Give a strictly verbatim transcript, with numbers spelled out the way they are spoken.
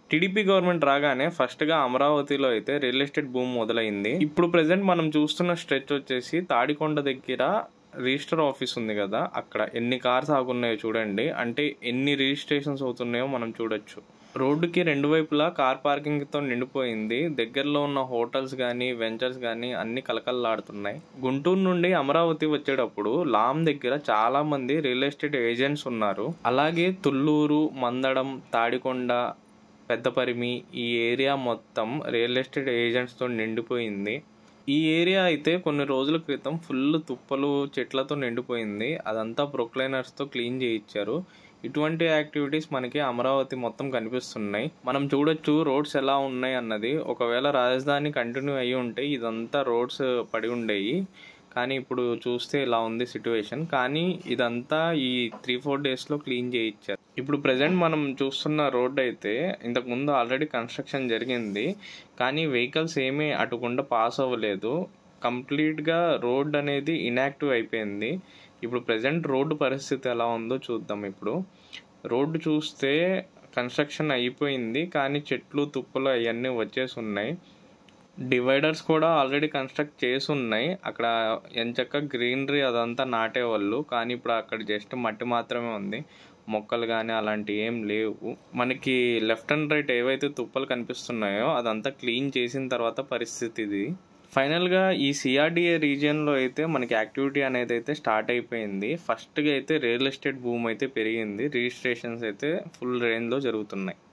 TDP government రాగానే ఫస్ట్గా అమరావతిలో అయితే రియల్ ఎస్టేట్ భూమి మొదలైంది. ఇప్పుడు ప్రెసెంట్ మనం చూస్తున్న స్ట్రెచ్ వచ్చేసి తాడికొండ దగ్గర రిజిస్టర్ ఆఫీస్ ఉంది కదా, అక్కడ ఎన్ని కార్స్ ఆగున్నాయో చూడండి. అంటే ఎన్ని రిజిస్ట్రేషన్స్ అవుతున్నాయో మనం చూడొచ్చు. రోడ్డుకి రెండు వైపులా కార్ పార్కింగ్తో నిండిపోయింది. దగ్గరలో ఉన్న హోటల్స్ కానీ వెంచర్స్ కానీ అన్ని కలకలలాడుతున్నాయి. గుంటూరు నుండి అమరావతి వచ్చేటప్పుడు లామ్ దగ్గర చాలా మంది రియల్ ఎస్టేట్ ఏజెంట్స్ ఉన్నారు. అలాగే తుళ్ళూరు, మందడం, తాడికొండ, పెద్దపరిమి ఈ ఏరియా మొత్తం రియల్ ఎస్టేట్ ఏజెంట్స్తో నిండిపోయింది. ఈ ఏరియా అయితే కొన్ని రోజుల క్రితం ఫుల్ తుప్పలు చెట్లతో నిండిపోయింది. అదంతా ప్రొక్లైనర్స్తో క్లీన్ చేయించారు. ఇటువంటి యాక్టివిటీస్ మనకి అమరావతి మొత్తం కనిపిస్తున్నాయి. మనం చూడొచ్చు రోడ్స్ ఎలా ఉన్నాయి అన్నది. ఒకవేళ రాజధాని కంటిన్యూ అయ్యి ఉంటే ఇదంతా రోడ్స్ పడి ఉండేవి, కానీ ఇప్పుడు చూస్తే ఇలా ఉంది సిచ్యువేషన్. కానీ ఇదంతా ఈ త్రీ ఫోర్ డేస్లో క్లీన్ చేయించారు. ఇప్పుడు ప్రజెంట్ మనం చూస్తున్న రోడ్ అయితే ఇంతకుముందు ఆల్రెడీ కన్స్ట్రక్షన్ జరిగింది, కానీ వెహికల్స్ ఏమీ అటుకుండా పాస్ అవ్వలేదు. కంప్లీట్గా రోడ్ అనేది ఇన్యాక్టివ్ అయిపోయింది. ఇప్పుడు ప్రజెంట్ రోడ్డు పరిస్థితి ఎలా ఉందో చూద్దాం. ఇప్పుడు రోడ్డు చూస్తే కన్స్ట్రక్షన్ అయిపోయింది, కానీ చెట్లు తుప్పలు అవన్నీ వచ్చేసి ఉన్నాయి. డివైడర్స్ కూడా ఆల్రెడీ కన్స్ట్రక్ట్ చేసి ఉన్నాయి. అక్కడ ఎంచక్క గ్రీనరీ అదంతా నాటేవాళ్ళు, కానీ ఇప్పుడు అక్కడ జస్ట్ మట్టి మాత్రమే ఉంది. మొక్కలు కానీ అలాంటివి ఏం లేవు. మనకి లెఫ్ట్ అండ్ రైట్ ఏవైతే తుప్పలు కనిపిస్తున్నాయో అదంతా క్లీన్ చేసిన తర్వాత పరిస్థితి ఇది. ఫైనల్గా ఈ సిఆర్డిఏ రీజియన్లో అయితే మనకి యాక్టివిటీ అనేది అయితే స్టార్ట్ అయిపోయింది. ఫస్ట్గా అయితే రియల్ ఎస్టేట్ భూమి అయితే పెరిగింది. రిజిస్ట్రేషన్స్ అయితే ఫుల్ రేంజ్లో జరుగుతున్నాయి.